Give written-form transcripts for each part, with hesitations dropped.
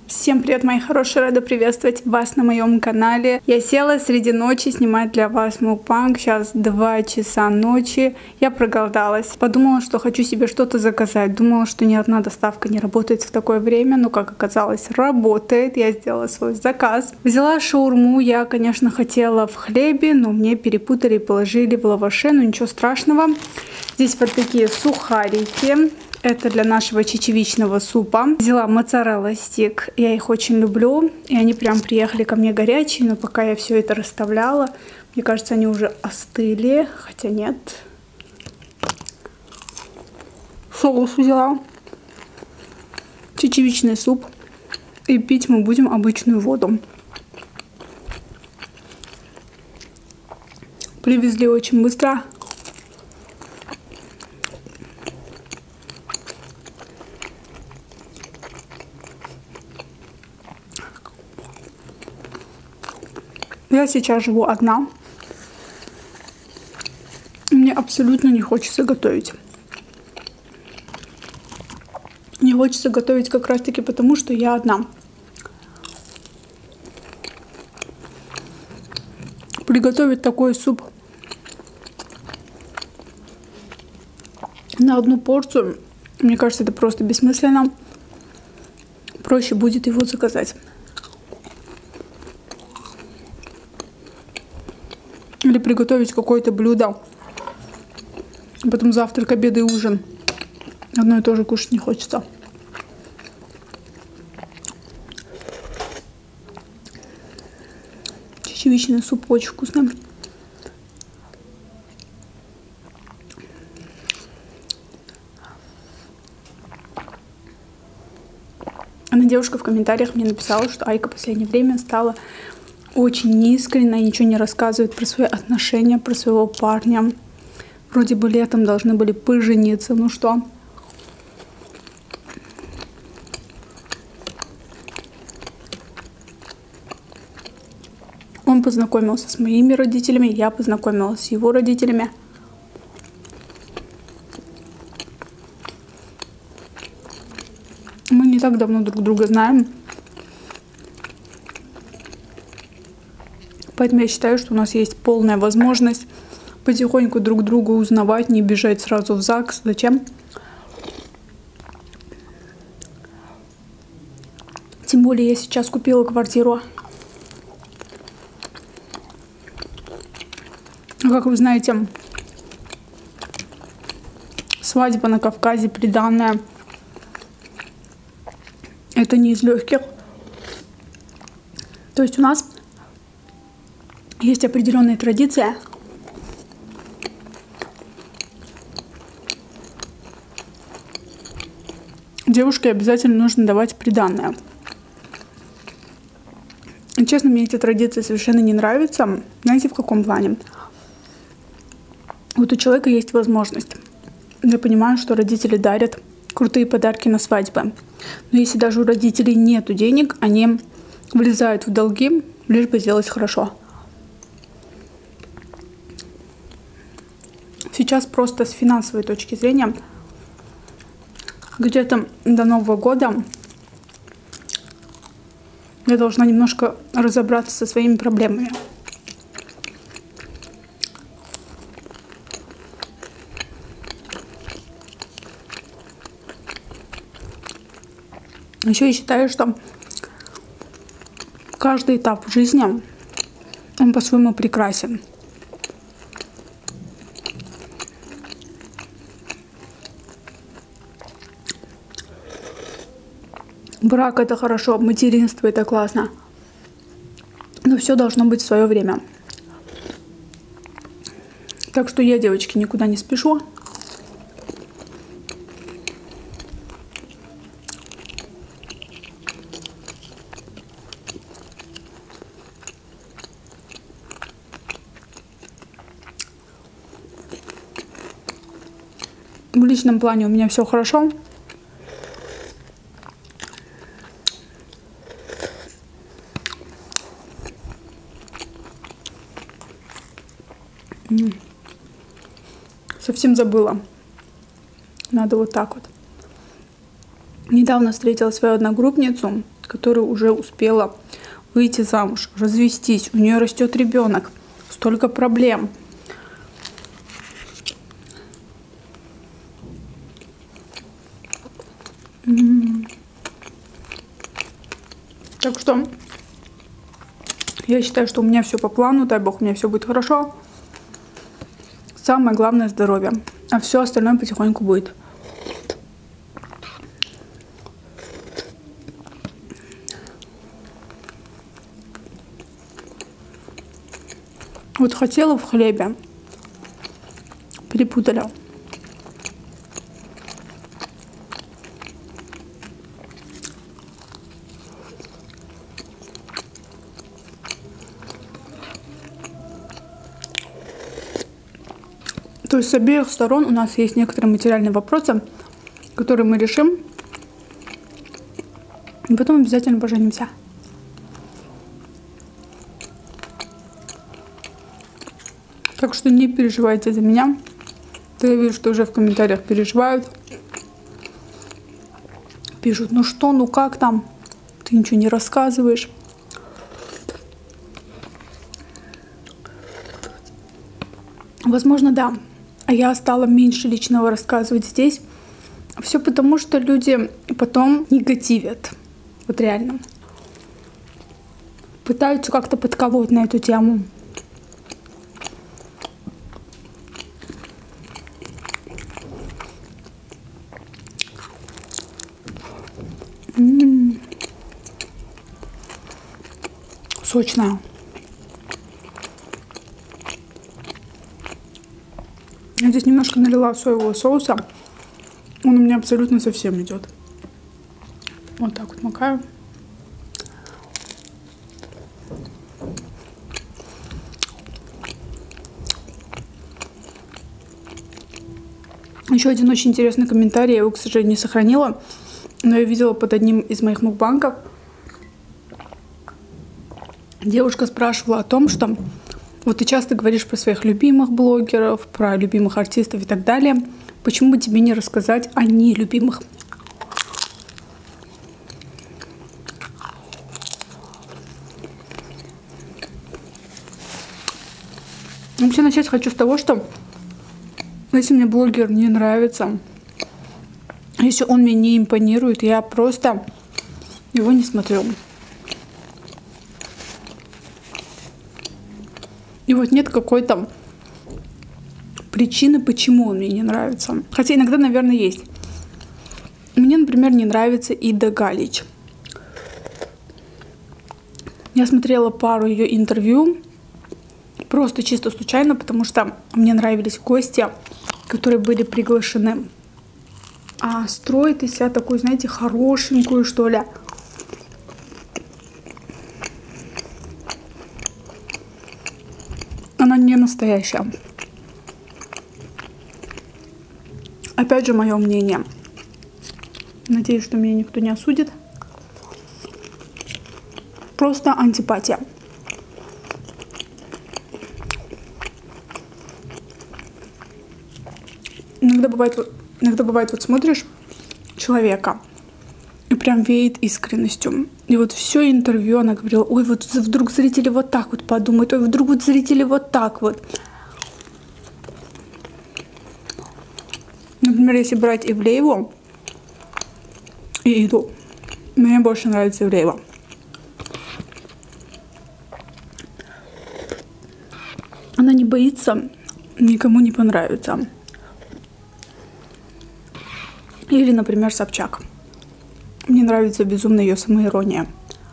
Всем привет, мои хорошие, рада приветствовать вас на моем канале. Я села среди ночи снимать для вас мукбанг. Сейчас 2 часа ночи. Я проголодалась. Подумала, что хочу себе что-то заказать. Думала, что ни одна доставка не работает в такое время, но, как оказалось, работает. Я сделала свой заказ. Взяла шаурму. Я, конечно, хотела в хлебе, но мне перепутали и положили в лаваше. Но ничего страшного. Здесь вот такие сухарики. Это для нашего чечевичного супа. Взяла моцарелла стик. Я их очень люблю. И они прям приехали ко мне горячие. Но пока я все это расставляла, мне кажется, они уже остыли. Хотя нет. Соус взяла. Чечевичный суп. И пить мы будем обычную воду. Привезли очень быстро. Я сейчас живу одна. Мне абсолютно не хочется готовить. Не хочется готовить как раз таки потому, что я одна. Приготовить такой суп на одну порцию, мне кажется, это просто бессмысленно. Проще будет его заказать. Или приготовить какое-то блюдо. Потом завтрак, обед и ужин. Одно и то же кушать не хочется. Чечевичный суп очень вкусный. Одна девушка в комментариях мне написала, что Айка в последнее время стала очень неискренне, ничего не рассказывает про свои отношения, про своего парня. Вроде бы летом должны были пожениться. Ну что? Он познакомился с моими родителями, я познакомилась с его родителями. Мы не так давно друг друга знаем. Поэтому я считаю, что у нас есть полная возможность потихоньку друг друга узнавать, не бежать сразу в ЗАГС. Зачем? Тем более я сейчас купила квартиру. Как вы знаете, свадьба на Кавказе, приданое. Это не из легких. То есть у нас есть определенная традиция. Девушке обязательно нужно давать приданое. И, честно, мне эта традиция совершенно не нравится. Знаете, в каком плане? Вот у человека есть возможность. Я понимаю, что родители дарят крутые подарки на свадьбы. Но если даже у родителей нету денег, они влезают в долги, лишь бы сделать хорошо. Сейчас просто с финансовой точки зрения, где-то до Нового года я должна немножко разобраться со своими проблемами. Еще я считаю, что каждый этап жизни, он по-своему прекрасен. Брак — это хорошо, материнство — это классно. Но все должно быть в свое время. Так что я, девочки, никуда не спешу. В личном плане у меня все хорошо. Совсем забыла. Надо вот так вот. Недавно встретила свою одногруппницу. которая уже успела выйти замуж, развестись, у нее растет ребенок, столько проблем. Так что я считаю, что у меня все по плану, дай бог, у меня все будет хорошо. Самое главное — здоровье, а все остальное потихоньку будет. Вот хотела в хлебе, перепутала. То есть с обеих сторон у нас есть некоторые материальные вопросы, которые мы решим, и потом обязательно поженимся. Так что не переживайте за меня. Я вижу, что уже в комментариях переживают. Пишут: ну что, ну как там? Ты ничего не рассказываешь. Возможно, да. А я стала меньше личного рассказывать здесь. Все потому, что люди потом негативят. Вот реально. Пытаются как-то подколоть на эту тему. Сочная. Я здесь немножко налила соевого соуса. Он у меня абсолютно совсем идет. Вот так вот макаю. Еще один очень интересный комментарий. Я его, к сожалению, не сохранила. Но я видела под одним из моих мукбангов. Девушка спрашивала о том, что вот ты часто говоришь про своих любимых блогеров, про любимых артистов и так далее. Почему бы тебе не рассказать о нелюбимых? Вообще начать хочу с того, что если мне блогер не нравится, если он мне не импонирует, я просто его не смотрю. И вот нет какой-то причины, почему он мне не нравится. Хотя иногда, наверное, есть. Мне, например, не нравится Ида Галич. Я смотрела пару ее интервью, просто чисто случайно, потому что мне нравились гости, которые были приглашены. А строит из себя такую, знаете, хорошенькую, что ли. Она не настоящая. Опять же, мое мнение. Надеюсь, что меня никто не осудит. Просто антипатия. Иногда бывает, вот смотришь человека и прям веет искренностью. И вот все интервью она говорила: ой, вот вдруг зрители вот так вот подумают, ой, вдруг вот зрители вот так вот. Например, если брать Ивлееву и Иду, мне больше нравится Ивлеева. Она не боится никому не понравится. Или, например, Собчак. Мне нравится безумно ее самоирония.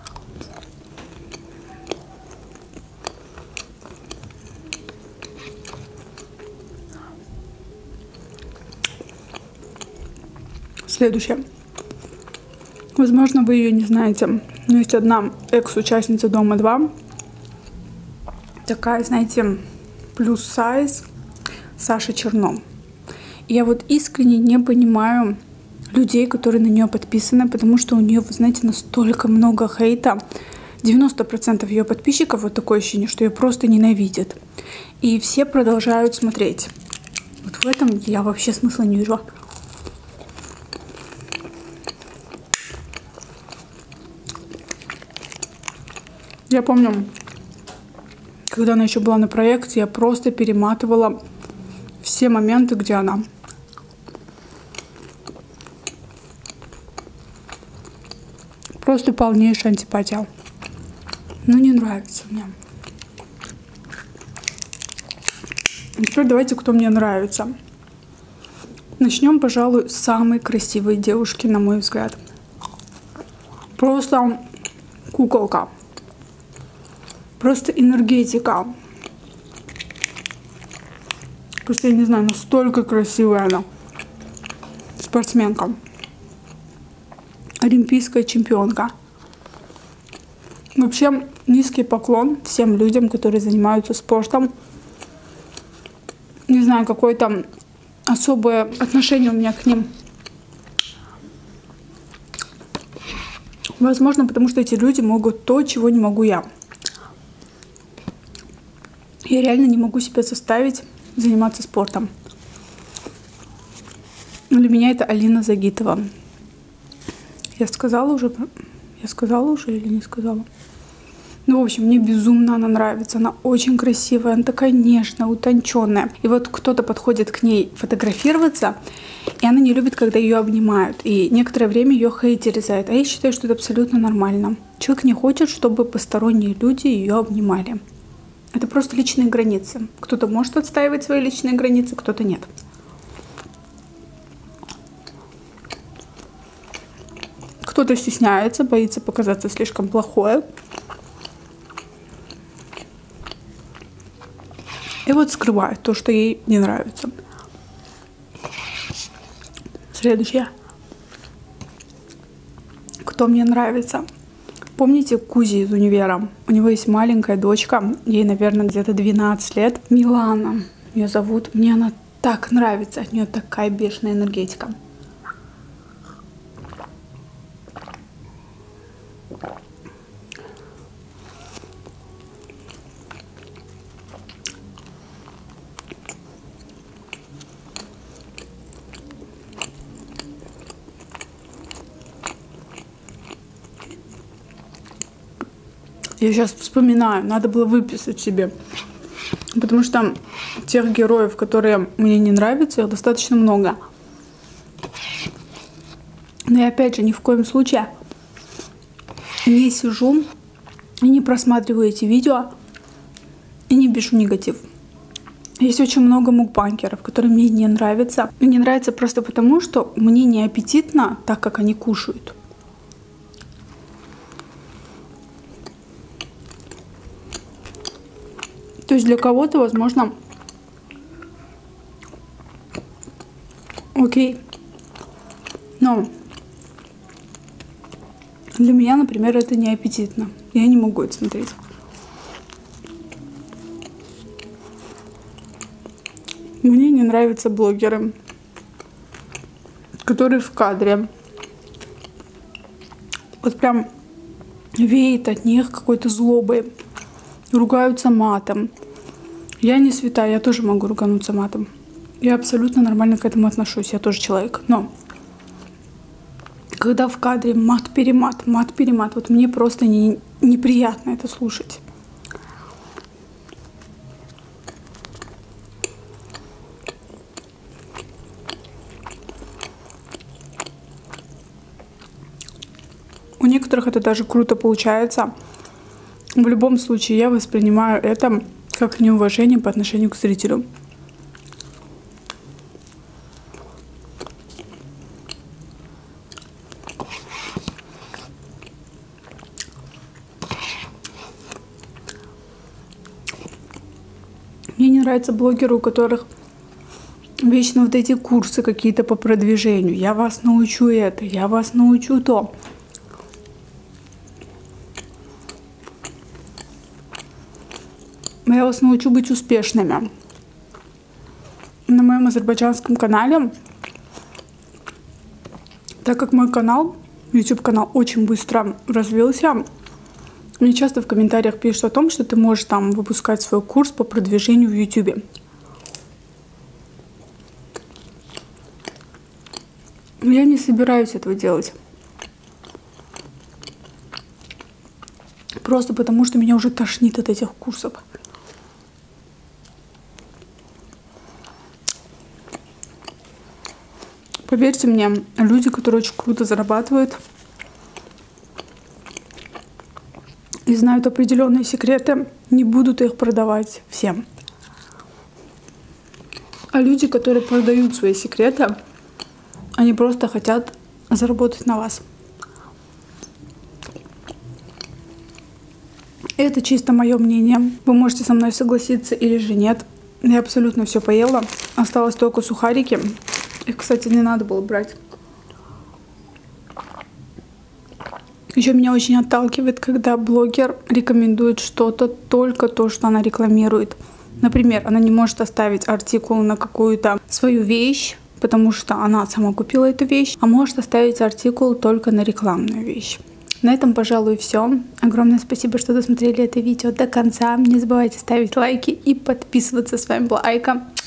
Следующее. Возможно, вы ее не знаете, но есть одна экс-участница Дома-2. Такая, знаете, плюс сайз, Саша Черно. Я вот искренне не понимаю людей, которые на нее подписаны, потому что у нее, вы знаете, настолько много хейта. 90% ее подписчиков, вот такое ощущение, что ее просто ненавидят. И все продолжают смотреть. Вот в этом я вообще смысла не вижу. Я помню, когда она еще была на проекте, я просто перематывала все моменты, где она. Просто полнейшая антипатия. Ну, не нравится мне. Теперь давайте, кто мне нравится. Начнем, пожалуй, с самой красивой девушки, на мой взгляд. Просто куколка. Просто энергетика. Просто, я не знаю, настолько красивая она. Спортсменка. Олимпийская чемпионка. Вообще, низкий поклон всем людям, которые занимаются спортом. Не знаю, какое-то особое отношение у меня к ним. Возможно, потому что эти люди могут то, чего не могу я. Я реально не могу себя заставить заниматься спортом. Для меня это Алина Загитова. Я сказала уже или не сказала? Ну, в общем, мне безумно она нравится. Она очень красивая, она такая нежная, утонченная. И вот кто-то подходит к ней фотографироваться, и она не любит, когда ее обнимают. И некоторое время ее хейтеры за это. А я считаю, что это абсолютно нормально. Человек не хочет, чтобы посторонние люди ее обнимали. Это просто личные границы. Кто-то может отстаивать свои личные границы, кто-то нет. Кто-то стесняется, боится показаться слишком плохой. И вот скрывает то, что ей не нравится. Следующее. Кто мне нравится? Помните Кузи из универа? У него есть маленькая дочка, ей, наверное, где-то 12 лет. Милана ее зовут. Мне она так нравится, от нее такая бешеная энергетика. Я сейчас вспоминаю, надо было выписать себе. Потому что тех героев, которые мне не нравятся, их достаточно много. Но я опять же ни в коем случае не сижу и не просматриваю эти видео и не пишу негатив. Есть очень много мукбанкеров, которые мне не нравятся. Не нравится просто потому, что мне не аппетитно так, как они кушают. То есть для кого-то, возможно, окей. Но для меня, например, это не аппетитно. Я не могу это смотреть. Мне не нравятся блогеры, которые в кадре. Вот прям веет от них какой-то злобой. Ругаются матом. Я не святая, я тоже могу ругануться матом. Я абсолютно нормально к этому отношусь, я тоже человек. Но когда в кадре мат-перемат, мат-перемат, вот мне просто неприятно это слушать. У некоторых это даже круто получается. В любом случае, я воспринимаю это как неуважение по отношению к зрителю. Мне не нравятся блогеры, у которых вечно вот эти курсы какие-то по продвижению. Я вас научу это, я вас научу то. Я вас научу быть успешными. На моем азербайджанском канале, так как мой канал, YouTube-канал, очень быстро развился, мне часто в комментариях пишут о том, что ты можешь там выпускать свой курс по продвижению в YouTube. Я не собираюсь этого делать. Просто потому, что меня уже тошнит от этих курсов. Поверьте мне, люди, которые очень круто зарабатывают и знают определенные секреты, не будут их продавать всем. А люди, которые продают свои секреты, они просто хотят заработать на вас. Это чисто мое мнение. Вы можете со мной согласиться или же нет. Я абсолютно все поела. Осталось только сухарики. Их, кстати, не надо было брать. Еще меня очень отталкивает, когда блогер рекомендует что-то, только то, что она рекламирует. Например, она не может оставить артикул на какую-то свою вещь, потому что она сама купила эту вещь, а может оставить артикул только на рекламную вещь. На этом, пожалуй, все. Огромное спасибо, что досмотрели это видео до конца. Не забывайте ставить лайки и подписываться. С вами была Айка.